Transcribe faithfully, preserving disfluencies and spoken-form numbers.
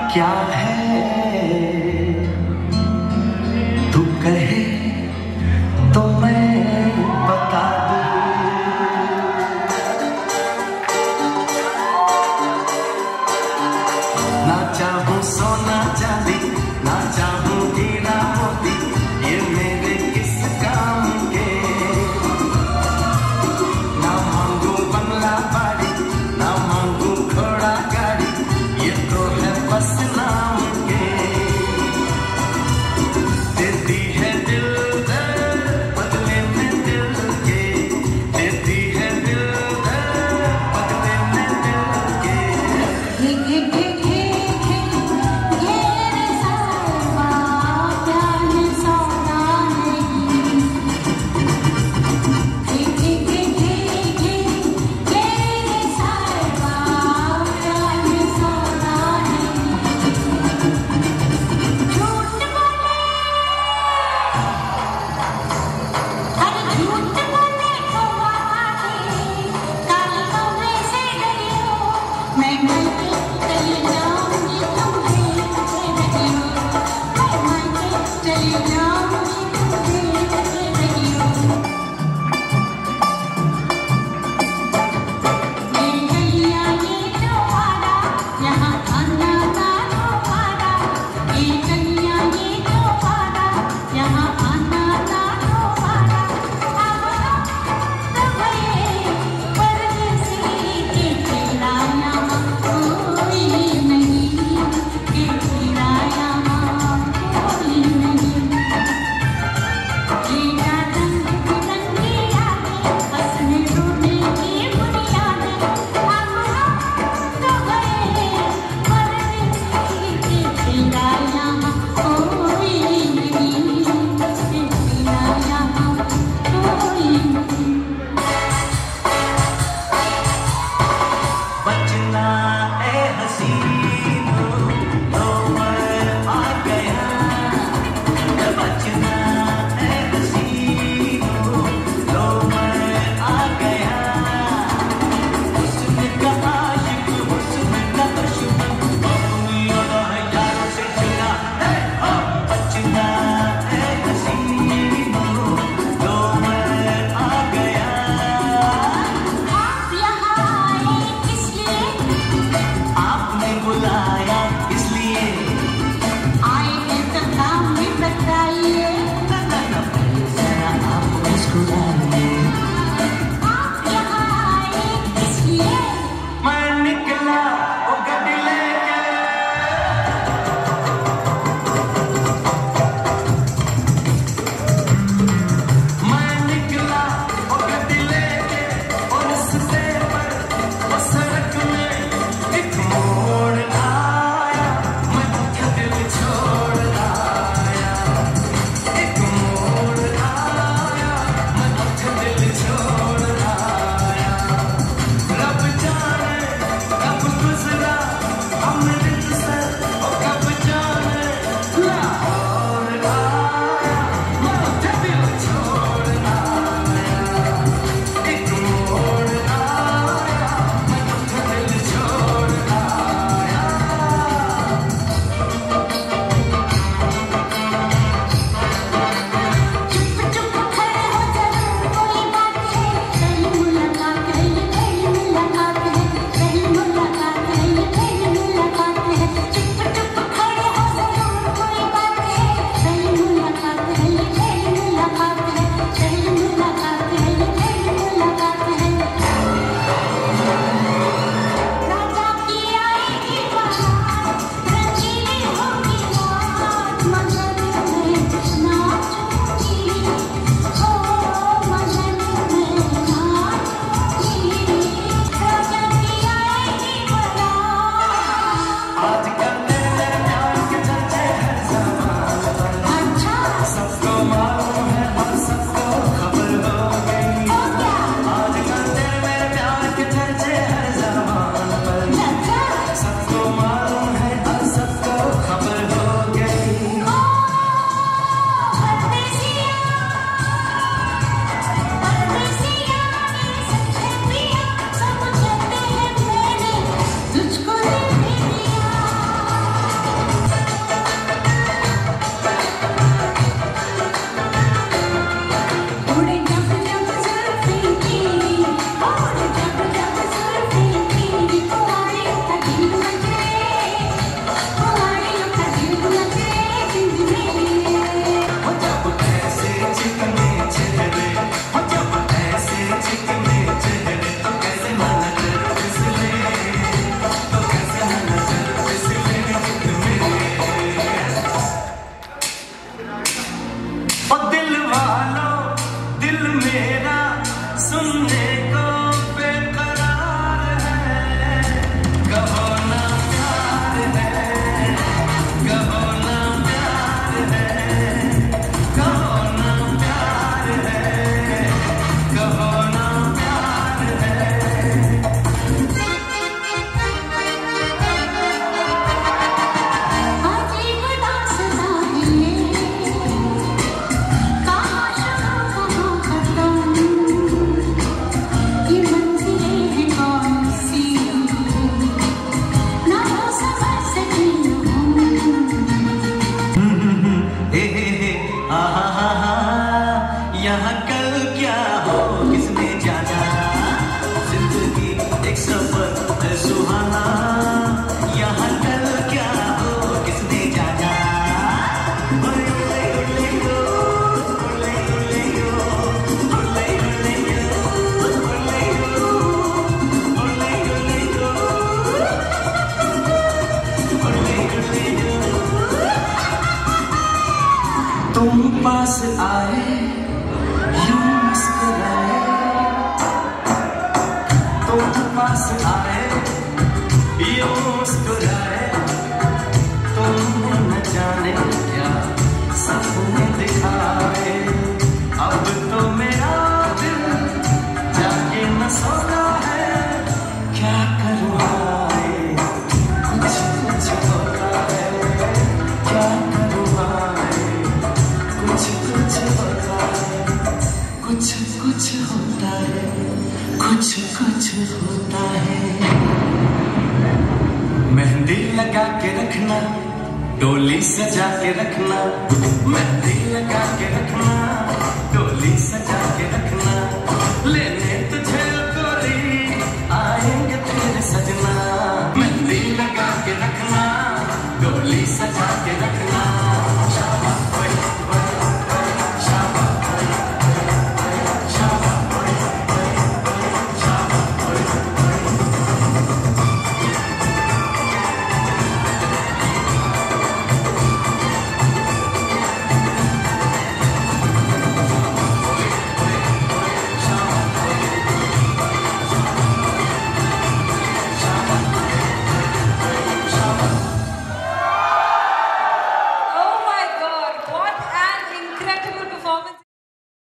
क्या है तू कहे तो मैं बता दूं। ना चाहूं सोना चांदी, ना चाहूं हीरा मोती, ये मेरे किस काम के। ना मांगू बंगला बाड़ी, ना मांगू घोड़ा गाड़ी, ये तो है बस नाम तुम पास आए, यूं मुस्कुराए, तुमने न जाने क्या सपने दिखाए। अब तो मेरा दिल जाके न सोता है, क्या करूँ हाय, कुछ कुछ होता है, क्या करूँ हाय, कुछ कुछ होता है, कुछ कुछ होता है, कुछ कुछ होता है। मेहंदी लगा के रखना, डोली सजा के रखना, मेहंदी लगा के रखना, डोली सजा के रखना, लेना